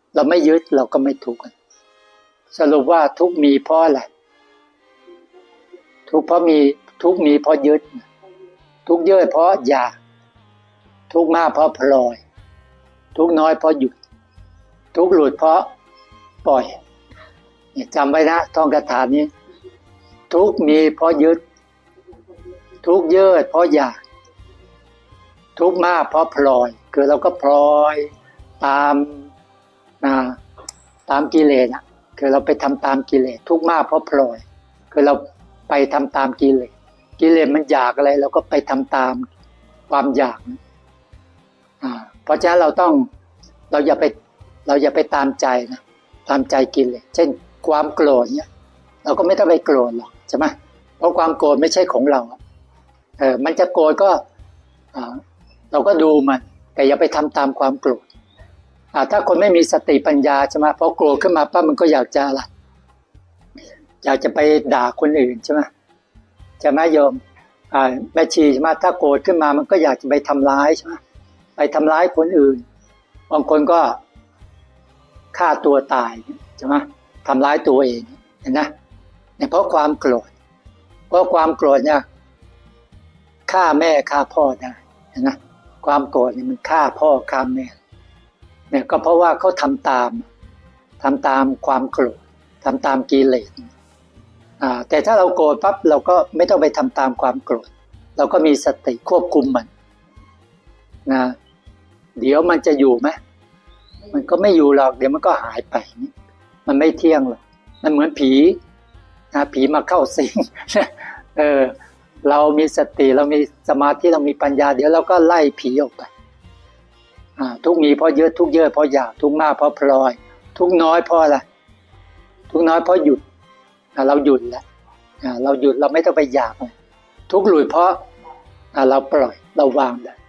เราไม่ยึดเราก็ไม่ทุกข์สรุปว่าทุกข์มีเพราะอะไรทุกข์เพราะมีทุกข์มีเพราะยึดทุกข์เยอะเพราะอยากทุกข์มากเพราะพลอยทุกข์น้อยเพราะหยุดทุกข์หลุดเพราะปล่อยจำไว้นะท่องคาถานี้ทุกข์มีเพราะยึดทุกข์เยอะเพราะอยากทุกข์มากเพราะพลอยคือเราก็พลอยตามกิเลสคือเราไปทำตามกิเลสทุกข์มากเพราะพลอยคือเราไปทำตามกิเลสมันอยากอะไรเราก็ไปทำตามความอยากเพราะฉะนั้นเราอย่าไปตามใจนะตามใจกิเลสเช่นความโกรธเนี่ยเราก็ไม่ต้องไปโกรธหรอกใช่ไหมเพราะความโกรธไม่ใช่ของเรามันจะโกรธก็เราก็ดูมันแต่อย่าไปทำตามความโกรธถ้าคนไม่มีสติปัญญาใช่ไหมพอโกรธขึ้นมาปั๊บมันก็อยากจะไปด่าคนอื่นใช่ไหมโยมแม่ชีใช่ไหมถ้าโกรธขึ้นมามันก็อยากจะไปทำร้ายใช่ไหมไปทำร้ายคนอื่นบางคนก็ฆ่าตัวตายใช่ไหมทำร้ายตัวเองเห็นนะเนี่ยเพราะความโกรธเนี่ยฆ่าแม่ฆ่าพ่อได้เห็นนะความโกรธเนี่ยมันฆ่าพ่อฆ่าแม่เนี่ยก็เพราะว่าเขาทำตามความโกรธทำตามกิเลสแต่ถ้าเราโกรธปั๊บเราก็ไม่ต้องไปทำตามความโกรธเราก็มีสติควบคุมมันนะเดี๋ยวมันจะอยู่ไหมมันก็ไม่อยู่หรอกเดี๋ยวมันก็หายไปมันไม่เที่ยงหรอกมันเหมือนผีผีมาเข้าสิงเรามีสติเรามีสมาธิเรามีปัญญาเดี๋ยวเราก็ไล่ผีออกไปทุกมีเพราะเยอะทุกเยอะเพราะอยากทุกมากเพราะพลอยทุกน้อยเพราะอะไรทุกน้อยเพราะหยุดเราหยุดแล้วเราหยุดเราไม่ต้องไปอยากทุกหลุดเพราะเราปล่อยเราวางได้